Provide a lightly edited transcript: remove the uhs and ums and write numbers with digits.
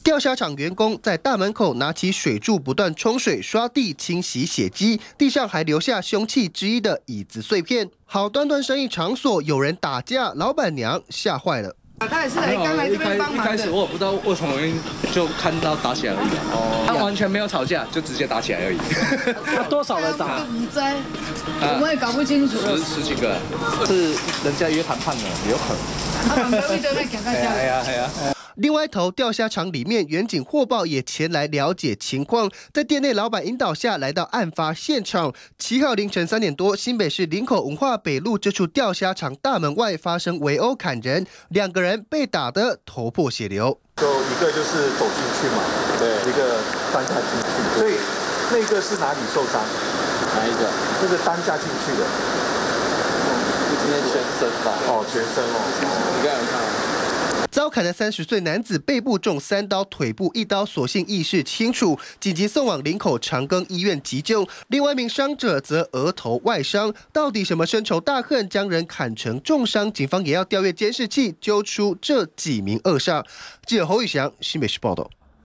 钓虾场员工在大门口拿起水柱，不断冲水、刷地、清洗血迹，地上还留下凶器之一的椅子碎片。好端端生意场所有人打架，老板娘吓坏了。 他也是刚来这边帮忙的。 一开始我也不知道为什么就看到打起来而已。哦，他完全没有吵架，就直接打起来而已。 他多少人打？ 我们也搞不清楚。 十几个， 是人家约谈判的，有可能。 哎呀。 另外一头钓虾场里面，远警获报也前来了解情况，在店内老板引导下来到案发现场。7号凌晨3点多，新北市林口文化北路这处钓虾场大门外发生围殴砍人，2个人被打得头破血流。 就一个就是走进去嘛，对，一个担架进去，所以那个是哪里受伤？ 哪一个？ 那个担架进去的。 今天全身吧？ 哦，全身哦。 你刚才有看吗？ 遭砍的30岁男子背部中3刀，腿部1刀，所幸意识清楚，紧急送往林口长庚医院急救。另外一名伤者则额头外伤。到底什么深仇大恨将人砍成重伤？警方也要调阅监视器，揪出这几名恶煞。记者侯宇翔，新北市报道。